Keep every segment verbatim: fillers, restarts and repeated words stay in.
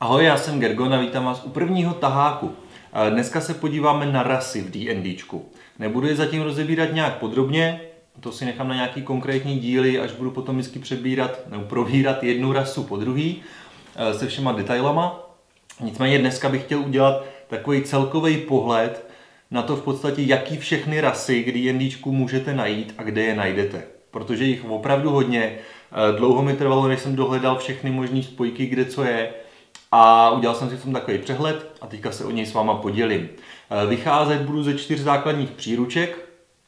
Ahoj, já jsem Gergon a vítám vás u prvního taháku. Dneska se podíváme na rasy v D&Dčku. Nebudu je zatím rozebírat nějak podrobně, to si nechám na nějaký konkrétní díly, až budu potom vždycky přebírat nebo probírat jednu rasu po druhý se všema detailama. Nicméně dneska bych chtěl udělat takový celkový pohled na to v podstatě, jaký všechny rasy k D&Dčku můžete najít a kde je najdete. Protože jich opravdu hodně. Dlouho mi trvalo, než jsem dohledal všechny možné spojky, kde co je. A udělal jsem si v tom takový přehled a teďka se o něj s váma podělím. Vycházet budu ze čtyř základních příruček,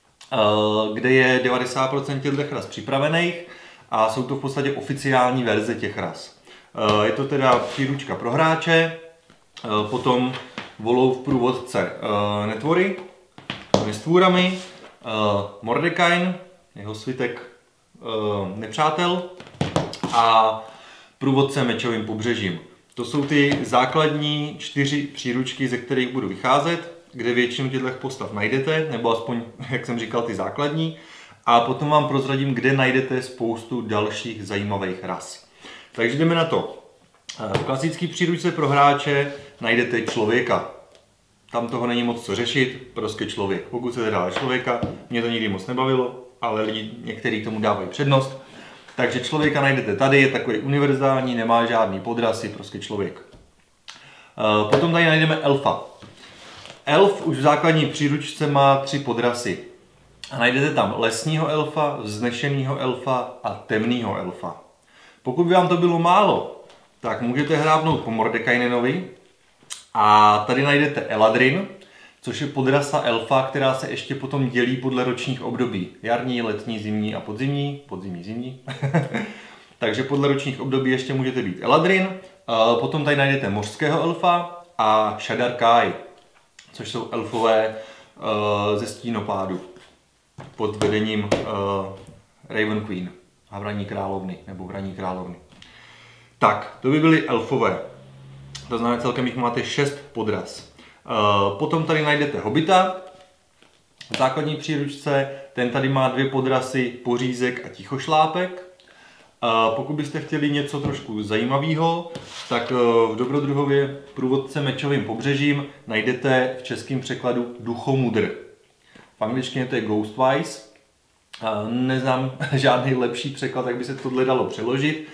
kde je devadesát procent těch ras připravených a jsou to v podstatě oficiální verze těch ras. Je to teda příručka pro hráče, potom Volov průvodce Netvory, nestvůrami, Mordekain, jeho svitek nepřátel a průvodce Mečovým pobřežím. To jsou ty základní čtyři příručky, ze kterých budu vycházet, kde většinu těchto postav najdete, nebo aspoň, jak jsem říkal, ty základní. A potom vám prozradím, kde najdete spoustu dalších zajímavých ras. Takže jdeme na to. V klasické příručce pro hráče najdete člověka. Tam toho není moc co řešit, prostě člověk. Pokud se dá člověka, mě to nikdy moc nebavilo, ale lidi někteří tomu dávají přednost. Takže člověka najdete tady, je takový univerzální, nemá žádný podrasy, prostě člověk. Potom tady najdeme elfa. Elf už v základní příručce má tři podrasy. A najdete tam lesního elfa, vznešeného elfa a temného elfa. Pokud by vám to bylo málo, tak můžete hrábnout po Mordekainenovi. A tady najdete Eladrin, což je podrasa elfa, která se ještě potom dělí podle ročních období. Jarní, letní, zimní a podzimní. Podzimní, zimní. Takže podle ročních období ještě můžete být Eladrin. Potom tady najdete mořského elfa a Shadar Kai, což jsou elfové ze Stínopádu pod vedením Raven Queen, Havraní královny, nebo Vraní královny. Tak, to by byly elfové. To znamená, celkem jich máte šest podras. Potom tady najdete hobita v základní příručce, ten tady má dvě podrasy, pořízek a tichošlápek. Pokud byste chtěli něco trošku zajímavého, tak v Dobrodruhově průvodce Mečovým pobřežím najdete v českém překladu Duchomudr. V angličtině to je Ghostwise. Neznám žádný lepší překlad, jak by se tohle dalo přeložit.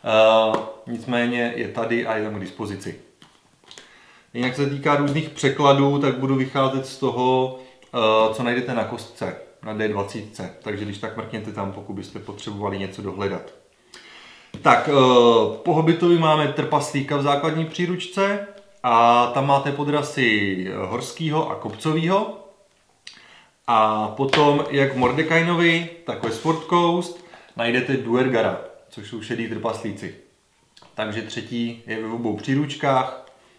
Nicméně je tady a je tam k dispozici. Jinak se týká různých překladů, tak budu vycházet z toho, co najdete na kostce, na D dvacet. Takže když tak mrkněte tam, pokud byste potřebovali něco dohledat. Tak, po hobitovi máme trpaslíka v základní příručce a tam máte podrasy horského a kopcového. A potom, jak v Mordekainovi, tak ve Sword Coast najdete Duergara, což jsou šedý trpaslíci. Takže třetí je ve obou příručkách.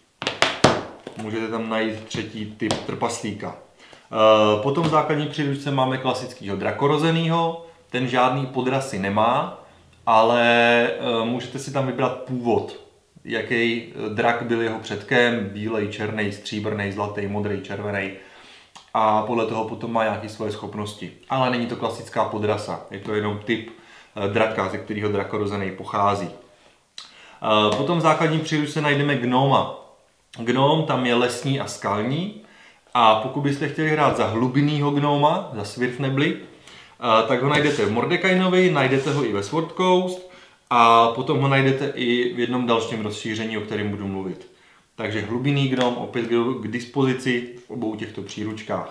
Můžete tam najít třetí typ trpaslíka. Potom v základní příručce máme klasického drakorozenýho. Ten žádný podrasy nemá, ale můžete si tam vybrat původ. Jaký drak byl jeho předkem, bílej, černý, stříbrný, zlatý, modrý, červený. A podle toho potom má nějaké svoje schopnosti. Ale není to klasická podrasa, je to jenom typ draka, ze kterého drakorozený pochází. Potom v základní příručce najdeme gnoma. Gnóm tam je lesní a skalní. A pokud byste chtěli hrát za hlubinného gnóma, za Svirfnebly, tak ho najdete v Mordekainovi, najdete ho i ve Sword Coast a potom ho najdete i v jednom dalším rozšíření, o kterém budu mluvit. Takže hlubinný gnóm opět k dispozici v obou těchto příručkách.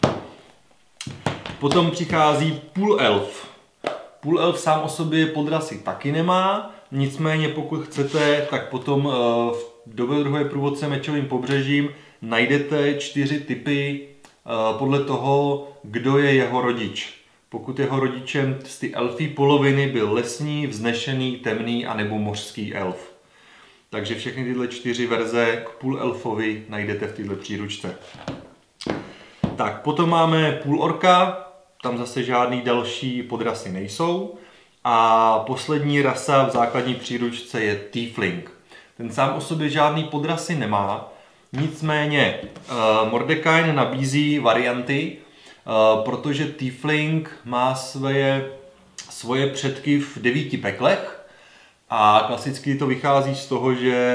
Potom přichází půlelf. Půlelf sám o sobě podrasy taky nemá, nicméně pokud chcete, tak potom v Dobrodruhově průvodce Mečovým pobřežím najdete čtyři typy podle toho, kdo je jeho rodič. Pokud jeho rodičem z ty elfí poloviny byl lesní, vznešený, temný a nebo mořský elf. Takže všechny tyhle čtyři verze k půlelfovi najdete v této příručce. Tak, potom máme půlorka, tam zase žádný další podrasy nejsou. A poslední rasa v základní příručce je Tiefling. Ten sám o sobě žádný podrasy nemá, nicméně uh, Mordekain nabízí varianty, uh, protože Tiefling má svoje, svoje předky v devíti peklech a klasicky to vychází z toho, že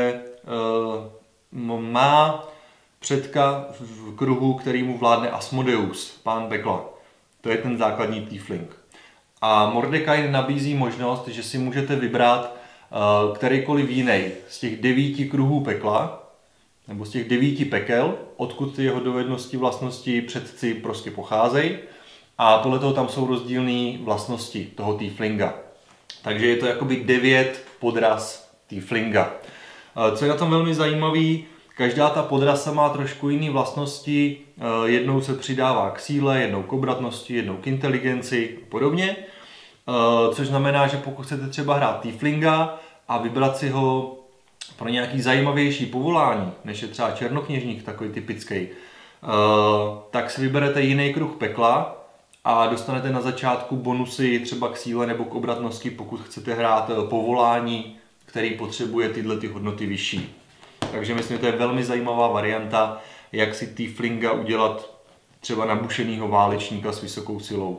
uh, má předka v kruhu, který mu vládne Asmodeus, pán pekla. To je ten základní tiefling. A Mordecai nabízí možnost, že si můžete vybrat uh, kterýkoliv jiný z těch devíti kruhů pekla, nebo z těch devíti pekel, odkud ty jeho dovednosti, vlastnosti, předci prostě pocházejí. A podle toho tam jsou rozdílné vlastnosti toho tieflinga. Takže je to jakoby devět podras tieflinga. Co je na tom velmi zajímavý, každá ta podrasa má trošku jiné vlastnosti. Jednou se přidává k síle, jednou k obratnosti, jednou k inteligenci a podobně. Což znamená, že pokud chcete třeba hrát tieflinga a vybrat si ho pro nějaký zajímavější povolání, než je třeba černokněžník, takový typický, tak si vyberete jiný kruh pekla a dostanete na začátku bonusy třeba k síle nebo k obratnosti, pokud chcete hrát povolání, který potřebuje tyhle ty hodnoty vyšší. Takže myslím, že to je velmi zajímavá varianta, jak si tieflinga udělat třeba nabušenýho válečníka s vysokou silou.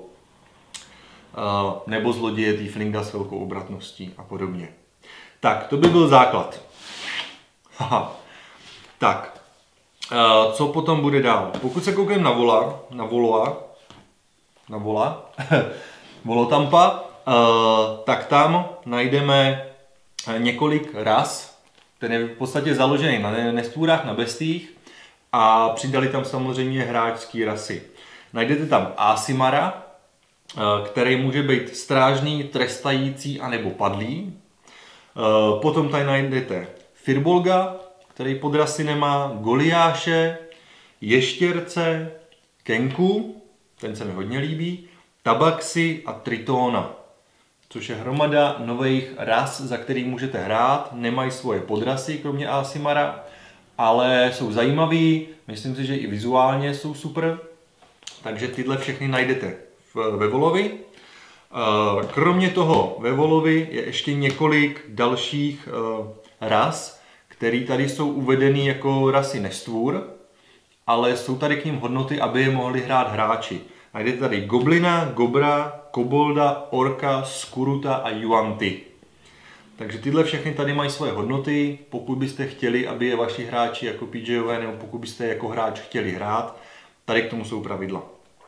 Nebo zloděje tieflinga s velkou obratností a podobně. Tak, to by byl základ. Haha. Tak, co potom bude dál? Pokud se koukneme na vola, na voloa, na vola, volotampa, tak tam najdeme několik ras. Ten je v podstatě založený na nestvůrách, na bestích a přidali tam samozřejmě hráčský rasy. Najdete tam Aasimara, který může být strážný, trestající anebo padlý. Potom tady najdete Firbolga, který podrasy nemá, Goliáše, Ještěrce, Kenku, ten se mi hodně líbí, Tabaxi a Tritona, což je hromada nových ras, za který můžete hrát. Nemají svoje podrasy, kromě Aasimara, ale jsou zajímavý, myslím si, že i vizuálně jsou super. Takže tyhle všechny najdete ve Volovi. Kromě toho ve Volovi je ještě několik dalších ras, které tady jsou uvedeny jako rasy nestvůr, ale jsou tady k ním hodnoty, aby je mohli hrát hráči. Najdete tady Goblina, Gobra, Kobolda, Orka, Skuruta a Yuan-ti. Takže tyhle všechny tady mají svoje hodnoty. Pokud byste chtěli, aby je vaši hráči jako P Jové, nebo pokud byste jako hráč chtěli hrát, tady k tomu jsou pravidla.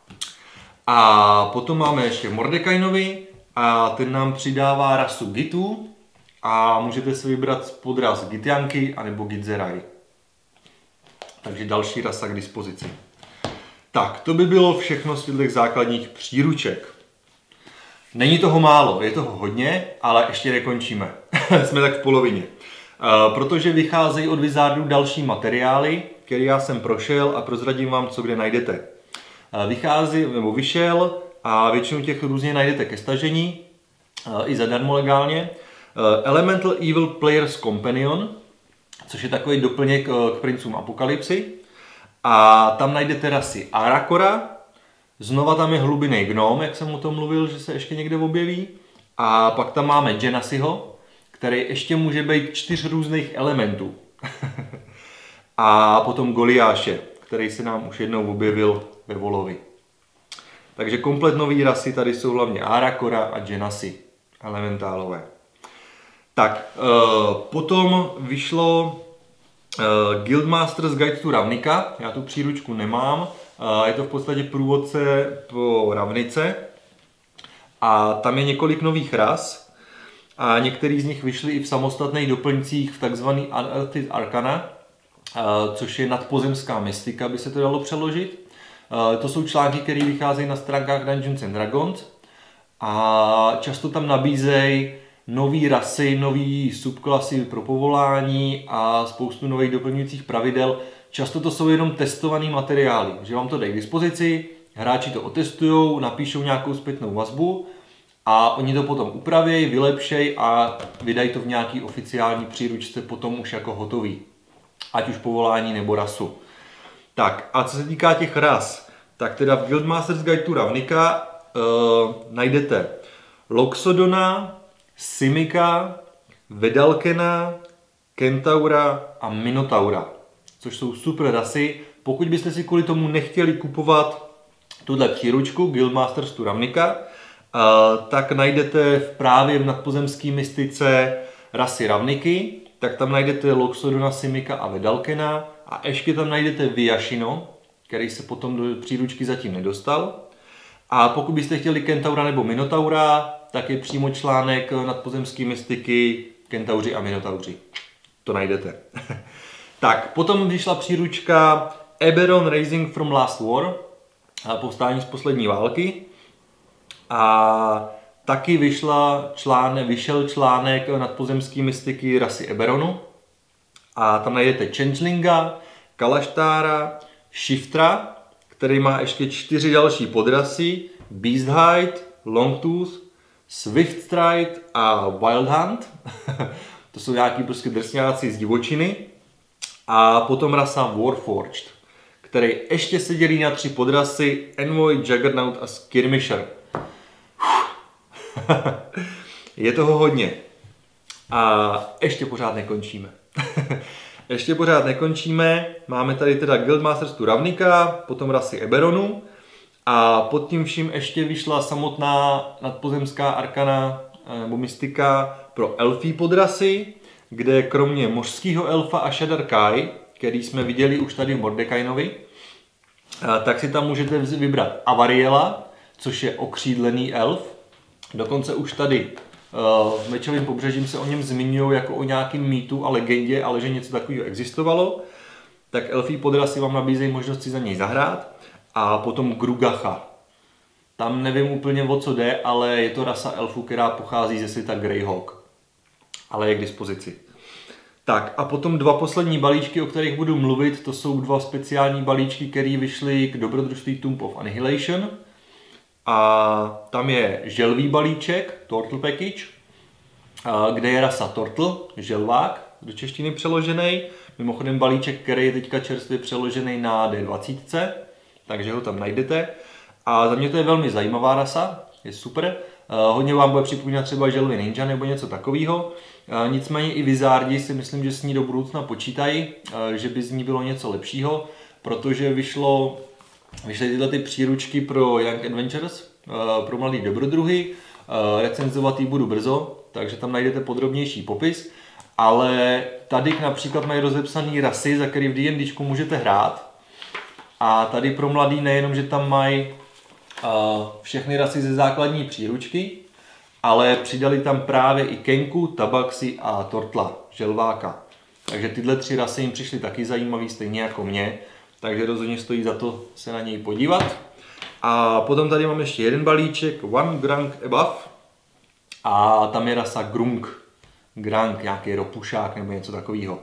A potom máme ještě Mordekainovi a ten nám přidává rasu Gitu a můžete si vybrat podraz Githyanki anebo Githzerai. Takže další rasa k dispozici. Tak, to by bylo všechno z těch základních příruček. Není toho málo, je toho hodně, ale ještě nekončíme. Jsme tak v polovině. Uh, protože vycházejí od Wizardů další materiály, které já jsem prošel a prozradím vám, co kde najdete. Uh, vychází, nebo vyšel a většinu těch různě najdete ke stažení, uh, i zadarmo legálně. Uh, Elemental Evil Player's Companion, což je takový doplněk uh, k Princům Apokalypsy. A tam najdete rasy Arakora, znova tam je hlubinný gnom, jak jsem o tom mluvil, že se ještě někde objeví. A pak tam máme Genasiho, který ještě může být čtyř různých elementů. A potom Goliáše, který se nám už jednou objevil ve Volovi. Takže komplet nový rasy tady jsou hlavně Arakora a Genasi, elementálové. Tak, potom vyšlo Guildmaster's Guide to Ravnica, já tu příručku nemám, je to v podstatě průvodce po Ravnice a tam je několik nových ras a některý z nich vyšly i v samostatných doplňcích v takzvaný Unearthed Arcana, což je nadpozemská mystika, by se to dalo přeložit. To jsou články, které vycházejí na stránkách Dungeons and Dragons a často tam nabízejí nový rasy, nový subklasy pro povolání a spoustu nových doplňujících pravidel. Často to jsou jenom testované materiály, že vám to dají k dispozici, hráči to otestujou, napíšou nějakou zpětnou vazbu a oni to potom upraví, vylepšejí a vydají to v nějaký oficiální příručce potom už jako hotový. Ať už povolání nebo rasu. Tak a co se týká těch ras, tak teda v Guildmaster's Guide to Ravnica uh, najdete Loxodona, Simika, Vedalkena, Kentaura a Minotaura, což jsou super rasy. Pokud byste si kvůli tomu nechtěli kupovat tuhle příručku Guildmasters to Ravnica, tak najdete právě v nadpozemské mystice rasy Ravniky, tak tam najdete Loxodona, Simica a Vedalkena a ještě tam najdete Vyashino, který se potom do příručky zatím nedostal. A pokud byste chtěli Kentaura nebo Minotaura, tak je přímo článek Nadpozemský mystiky, Kentauři a Minotauři. To najdete. Tak, potom vyšla příručka Eberron Rising from Last War, povstání z poslední války. A taky vyšla článek, vyšel článek Nadpozemský mystiky rasy Eberronu. A tam najdete Changelinga, Kalashtára, Shiftra, který má ještě čtyři další podrasy, Beasthide, Longtooth, Swiftstride a Wildhunt. To jsou nějaký prostě drsňáci z divočiny. A potom rasa Warforged, který ještě se dělí na tři podrasy, Envoy, Juggernaut a Skirmisher. Je toho hodně. A ještě pořád nekončíme. Ještě pořád nekončíme. Máme tady teda Guildmasters tu Ravnica, potom rasy Eberronu. A pod tím vším ještě vyšla samotná nadpozemská arkana nebo mystika pro elfí podrasy, kde kromě mořského elfa a Shadar Kai, který jsme viděli už tady v Mordekainovi, tak si tam můžete vybrat Avariela, což je okřídlený elf. Dokonce už tady v Mečovém pobřežím se o něm zmiňují jako o nějakým mýtu a legendě, ale že něco takového existovalo. Tak elfí podrasy vám nabízejí možnost si za něj zahrát. A potom Grugacha. Tam nevím úplně, o co jde, ale je to rasa elfů, která pochází ze světa Greyhawk. Ale je k dispozici. Tak a potom dva poslední balíčky, o kterých budu mluvit, to jsou dva speciální balíčky, které vyšly k dobrodružství Tomb of Annihilation. A tam je želvý balíček, Turtle Package, kde je rasa Turtle, želvák, do češtiny přeložený. Mimochodem balíček, který je teďka čerstvě přeložený na D dvacet, takže ho tam najdete. A za mě to je velmi zajímavá rasa, je super. Hodně vám bude připomínat třeba želvy ninja nebo něco takového. Nicméně i Wizardi si myslím, že s ní do budoucna počítají, že by z ní bylo něco lepšího, protože vyšlo, vyšly tyhle ty příručky pro Young Adventures, pro mladý dobrodruhy. Recenzovat ji budu brzo, takže tam najdete podrobnější popis. Ale tady například mají rozepsané rasy, za které v D&Dčku můžete hrát. A tady pro mladý nejenom, že tam mají uh, všechny rasy ze základní příručky, ale přidali tam právě i Kenku, Tabaxi a Tortla, želváka. Takže tyhle tři rasy jim přišly taky zajímavý, stejně jako mě. Takže rozhodně stojí za to se na něj podívat. A potom tady mám ještě jeden balíček, One Grunk Above. A tam je rasa Grunk. Grunk, nějaký ropušák nebo něco takového.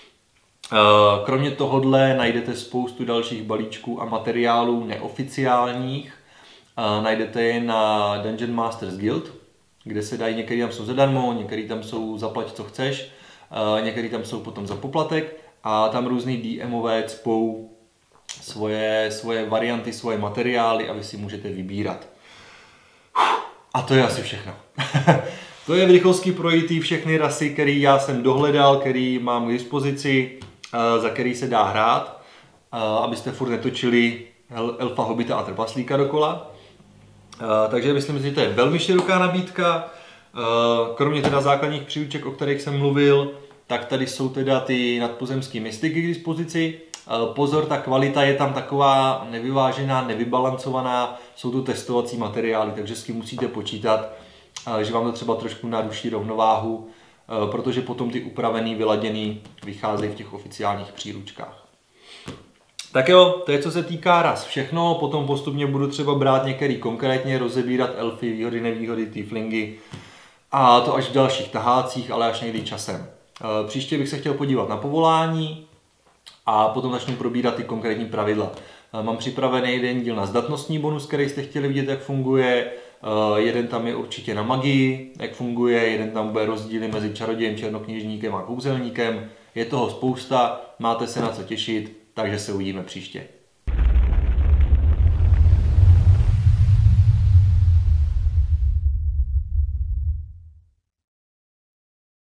Kromě tohohle najdete spoustu dalších balíčků a materiálů neoficiálních. Najdete je na Dungeon Masters Guild, kde se dají, některý tam jsou zadarmo, některý tam jsou zaplať co chceš, některý tam jsou potom za poplatek a tam různý DMové cpou svoje, svoje varianty, svoje materiály a vy si můžete vybírat. A to je asi všechno. To je v rychlosti projitý všechny rasy, které já jsem dohledal, které mám k dispozici, za který se dá hrát, abyste furt netočili elfa, hobita a trpaslíka dokola. Takže myslím, že to je velmi široká nabídka. Kromě teda základních příruček, o kterých jsem mluvil, tak tady jsou teda ty nadpozemské mystiky k dispozici. Pozor, ta kvalita je tam taková nevyvážená, nevybalancovaná, jsou to testovací materiály, takže s tím musíte počítat, že vám to třeba trošku naruší rovnováhu, protože potom ty upravený, vyladěný vycházejí v těch oficiálních příručkách. Tak jo, to je co se týká ras všechno, potom postupně budu třeba brát některý konkrétně, rozebírat elfy, výhody, nevýhody, tieflingy a to až v dalších tahácích, ale až někdy časem. Příště bych se chtěl podívat na povolání a potom začnu probírat ty konkrétní pravidla. Mám připravený jeden díl na zdatnostní bonus, který jste chtěli vidět, jak funguje. Jeden tam je určitě na magii, jak funguje, jeden tam bude rozdíly mezi čarodějem, černokněžníkem a kouzelníkem. Je toho spousta, máte se na co těšit, takže se uvidíme příště.